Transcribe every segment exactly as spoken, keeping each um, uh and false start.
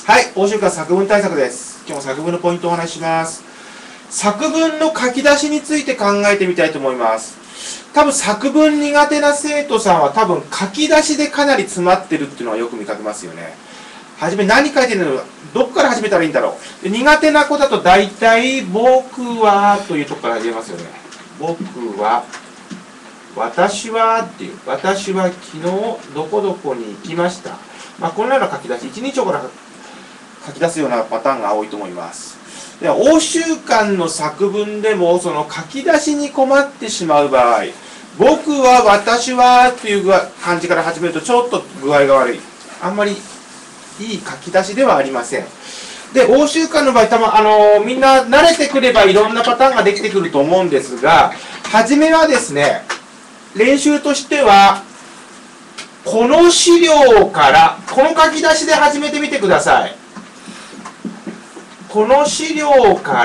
はい、欧州間作文対策です。今日も作文のポイントをお話しします。作文の書き出しについて考えてみたいと思います。多分作文苦手な生徒さんは多分書き出しでかなり詰まってるっていうのはよく見かけますよね。はじめ何書いてるのか、どこから始めたらいいんだろう。で苦手な子だと大体僕はというところから始めますよね。僕は、私はっていう、私は昨日どこどこに行きました。まあ、このような書き出し、一日から書き出すようなパターンが多いと思います。で欧州間の作文でもその書き出しに困ってしまう場合、僕は、私はっていう感じから始めるとちょっと具合が悪い。あんまりいい書き出しではありません。で、欧州間の場合、多分あのみんな慣れてくればいろんなパターンができてくると思うんですが、初めはですね、練習としては、この資料から、この書き出しで始めてみてください。この資料から、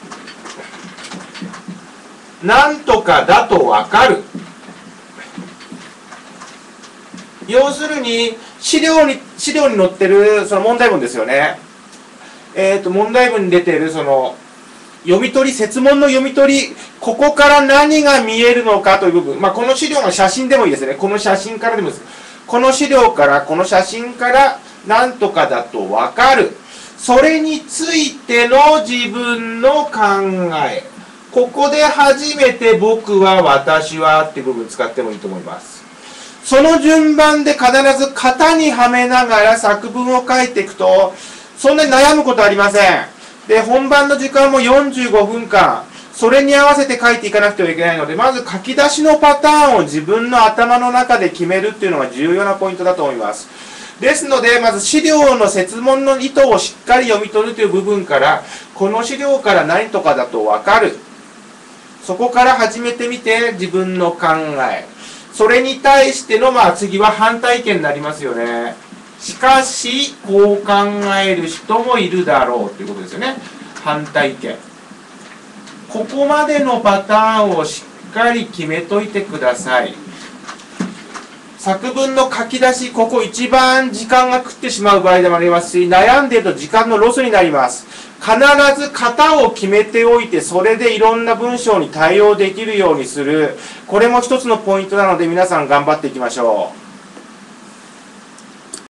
なんとかだとわかる。要するに、資料に、資料に載ってるその問題文ですよね。えっと、問題文に出てるその、読み取り、設問の読み取り、ここから何が見えるのかという部分。まあ、この資料の写真でもいいですね。この写真からでもいいです。この資料から、この写真から、なんとかだとわかる。それについての自分の考え。ここで初めて僕は、私はっていう部分使ってもいいと思います。その順番で必ず型にはめながら作文を書いていくと、そんなに悩むことはありません。で、本番の時間もよんじゅうごふんかん、それに合わせて書いていかなくてはいけないので、まず書き出しのパターンを自分の頭の中で決めるっていうのが重要なポイントだと思います。ですので、まず資料の設問の意図をしっかり読み取るという部分から、この資料から何とかだとわかる。そこから始めてみて自分の考え。それに対しての、まあ次は反対意見になりますよね。しかし、こう考える人もいるだろうということですよね。反対意見。ここまでのパターンをしっかり決めといてください。作文の書き出し、ここ一番時間が食ってしまう場合でもありますし、悩んでいると時間のロスになります。必ず型を決めておいて、それでいろんな文章に対応できるようにする。これも一つのポイントなので、皆さん頑張っていきましょう。